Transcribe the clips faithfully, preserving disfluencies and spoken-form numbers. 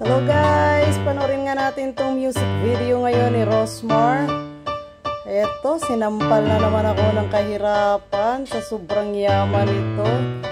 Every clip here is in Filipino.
Hello guys! Panorin nga natin tong music video ngayon ni Rosmar. Eto, sinampal na naman ako ng kahirapan sa sobrang yaman nito.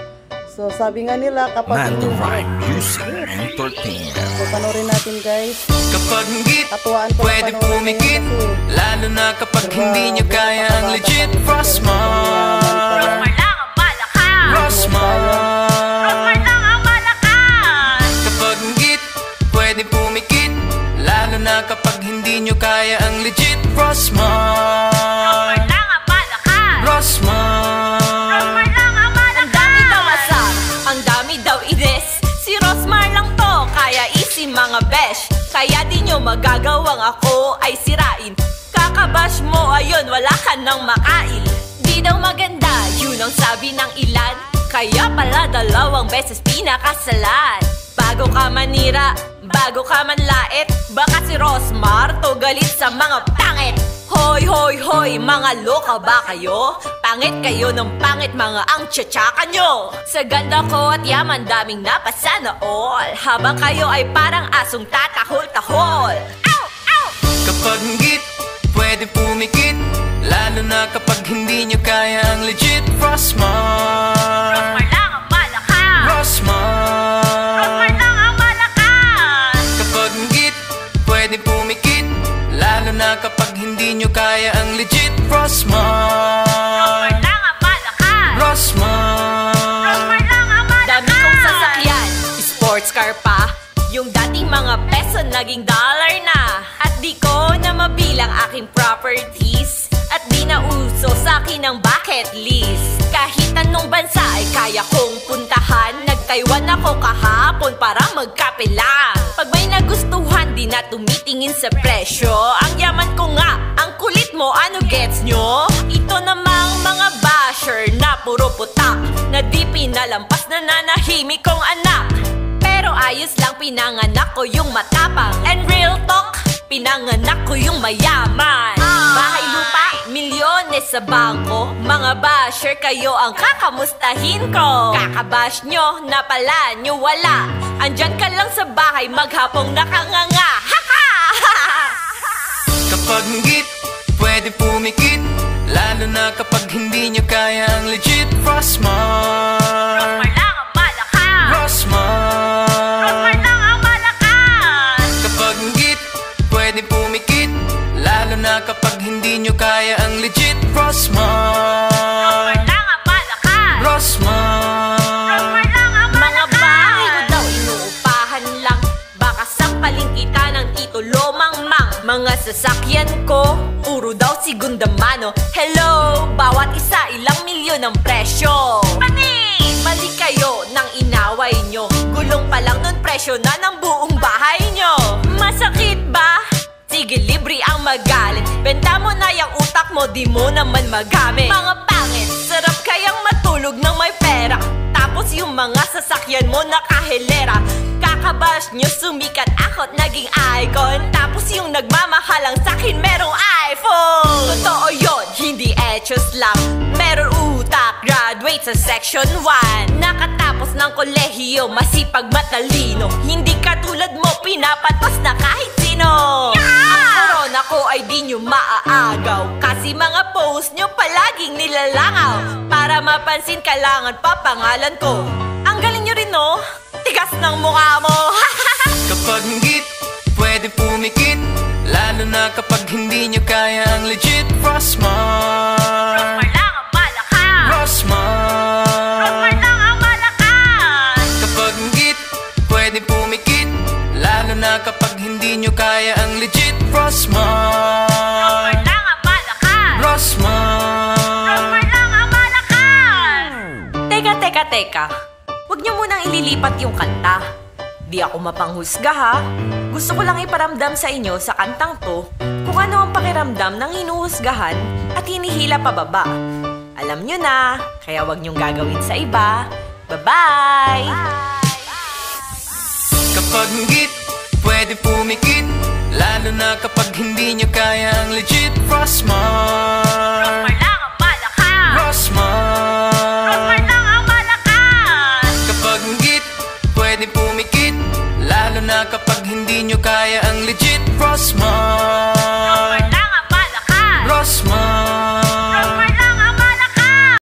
So sabi nga nila kapag Mando Rhyme Music Entertainment. So panorin natin guys. Kapag ngit, Katuwaan ko pwede pumikit, lalo na kapag hindi nyo kaya ang legit. Rosmar Rosmar lang ang malakas. Rosmar Rosmar lang ang malakas. Kapag ngit, pwede pumikit, lalo na kapag hindi nyo kaya ang legit. Rosmar Rosmar lang ang malakas. Rosmar Rosmar lang ang malakas. Ang dami daw asar, ang dami daw inis. Si Rosmar lang to, kaya easy mga besh. Kaya di nyo magagawang ako ay sirain. Kakabash mo, ayun, wala ka nang makain. Di daw maganda, yun ang sabi ng ilan. Kaya pala dalawang beses pinakasalan. Bago ka manira, bago ka manlait, baka si Rosmar to galit sa mga pangit. Hoy, hoy, hoy, mga loka ba kayo? Pangit kayo ng pangit, mga ang tsatsaka nyo. Sa ganda ko at yaman, daming napasana all. Habang kayo ay parang asong tatahol-tahol. Ow! Ow! Kapag ngit, pwede pumikit, lalo na kapag hindi nyo kaya ang legit. Rosmar Rosmar lang ang malakas. Rosmar Rosmar lang ang malakas. Kapag ngit, pwede pumikit, lalo na kapag hindi nyo kaya ang legit. Rosmar Rosmar lang ang malakas. Rosmar Rosmar lang ang malakas. Dami kong sasakyan, sports car pa. Yung dating mga peso naging dollar na. At di ko na mabilang aking properties. At di na uso sa akin ang bucket list. Kahit anong bansa ay kaya kong puntahan. Nag-Taiwan ako kahapon para magkape lang. Pag may nagustuhan, di na tumitingin sa presyo. Ang yaman ko nga, ang kulit mo, ano gets nyo? Ito namang mga basher na puro putak, na di pinalampas na nanahimik kong anak. Pero ayos lang, pinanganak ko yung matapang. And real talk, pinanganak ko yung mayaman. Bahay lupa, milyones sa bangko. Mga basher, kayo ang kakamustahin ko. Kakabash nyo, na pala nyo wala. Andyan ka lang sa bahay, maghapong nakanganga. Haka! Kapag ngit, pwede pumikit, lalo na kapag hindi nyo kaya ang legit. Rosmar Rosmar lang ang malakas. Rosmar Rosmar lang ang malakas. Kapag ngit, pwede pumikit, lalo na kapag hindi nyo kaya ang legit. Rosmar Rosmar lang ang malakas. Rosmar Rosmar lang ang malakas. Mga bahay ko daw inuupahan lang. Baka sampalin kita ng titulo mang-mang. Mga sasakyan ko, puro daw segunda mano. Hello, bawat isa ilang milyon ang presyo. Panis! Mali kayo nang inaway nyo. Gulong pa lang nun, presyo na ng buong bahay nyo. Masakit ba? Sige, libre ang magalit. Benta mo na yung utak mo, di mo naman magamit. Mga pangit, sarap kayang matulog ng may pera. Tapos yung mga sasakyan mo nakahilera. Kakabash nyo, sumikat ako't naging icon. Tapos yung nagmamahalang sa'kin merong iPhone. Totoo yun, hindi etchos lang. Meron utak, graduate sa section one. Nakatapos ng kolehiyo, masipag matalino. Hindi katulad mo, pinapatos na kahit sino. Ang corona ko ay di nyo maaagaw. Kasi mga post nyo palaging nilalangaw. Para mapansin, kailangan pa pangalan ko. Ang galing nyo rin, no? Tigas ng mukha mo. Kapag ngit, pwede pumikit, lalo na kapag hindi nyo kaya ang legit. Rosmar Rosmar lang ang malakas. Rosmar Rosmar lang ang malakas. Kapag ngit, pwede pumikit, lalo na kapag hindi nyo kaya ang legit. Rosmar Rosmar lang ang malakas. Rosmar Rosmar lang ang malakas. Teka, teka, teka. Huwag niyo munang ililipat yung kanta. Di ako mapanghusga ha. Gusto ko lang iparamdam sa inyo sa kantang to kung ano ang pakiramdam ng hinuhusgahan at hinihila pababa. Alam nyo na, kaya huwag niyong gagawin sa iba. Bye-bye! Kapag ngit, pwede pumikit, lalo na kapag hindi nyo kaya ang legit. Rosmar Rosmar lang ang malakas. Rosmar Rosmar lang ang malakas. Kapag ngit, pwede pumikit, lalo na kapag hindi nyo kaya ang legit Frostmart.